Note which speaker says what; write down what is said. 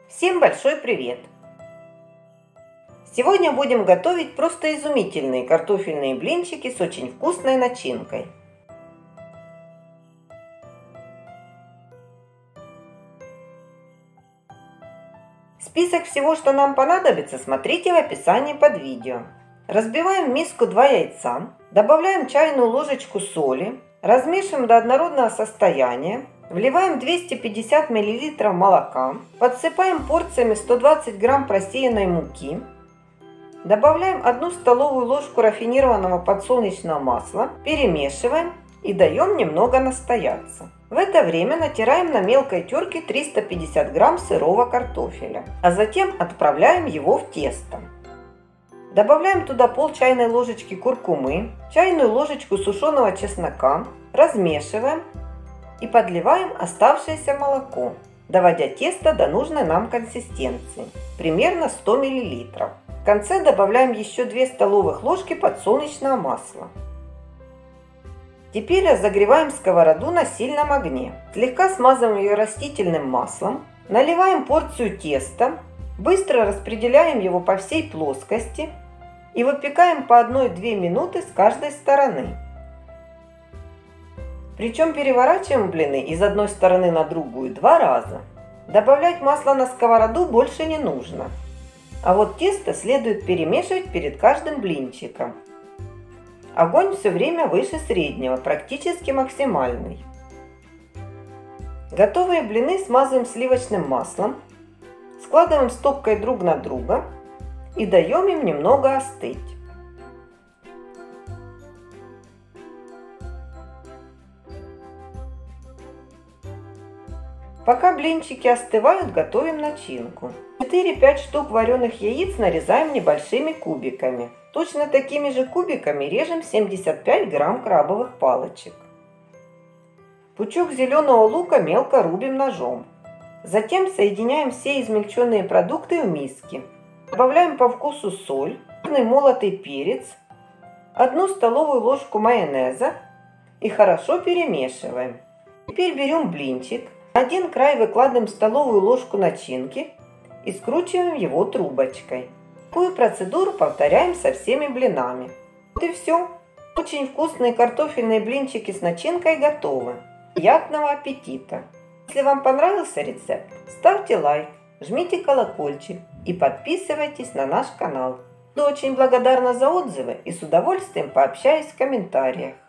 Speaker 1: Всем большой привет! Сегодня будем готовить просто изумительные картофельные блинчики с очень вкусной начинкой. Список всего, что нам понадобится, смотрите в описании под видео. Разбиваем в миску 2 яйца, добавляем чайную ложечку соли, размешиваем до однородного состояния. Вливаем 250 мл молока, подсыпаем порциями 120 грамм просеянной муки, добавляем 1 столовую ложку рафинированного подсолнечного масла, перемешиваем и даем немного настояться. В это время натираем на мелкой терке 350 грамм сырого картофеля, а затем отправляем его в тесто. Добавляем туда пол чайной ложечки куркумы, чайную ложечку сушеного чеснока, размешиваем и подливаем оставшееся молоко, доводя тесто до нужной нам консистенции, примерно 100 мл. В конце добавляем еще 2 столовых ложки подсолнечного масла. Теперь разогреваем сковороду на сильном огне. Слегка смазываем ее растительным маслом, наливаем порцию теста, быстро распределяем его по всей плоскости и выпекаем по 1-2 минуты с каждой стороны. Причем переворачиваем блины из одной стороны на другую 2 раза. Добавлять масло на сковороду больше не нужно. А вот тесто следует перемешивать перед каждым блинчиком. Огонь все время выше среднего, практически максимальный. Готовые блины смазываем сливочным маслом, складываем стопкой друг на друга и даем им немного остыть. Пока блинчики остывают, готовим начинку. 4-5 штук вареных яиц нарезаем небольшими кубиками. Точно такими же кубиками режем 75 грамм крабовых палочек. Пучок зеленого лука мелко рубим ножом. Затем соединяем все измельченные продукты в миске. Добавляем по вкусу соль, молотый перец, 1 столовую ложку майонеза и хорошо перемешиваем. Теперь берем блинчик. На один край выкладываем столовую ложку начинки и скручиваем его трубочкой. Такую процедуру повторяем со всеми блинами. Вот и все. Очень вкусные картофельные блинчики с начинкой готовы. Приятного аппетита! Если вам понравился рецепт, ставьте лайк, жмите колокольчик и подписывайтесь на наш канал. Буду очень благодарна за отзывы и с удовольствием пообщаюсь в комментариях.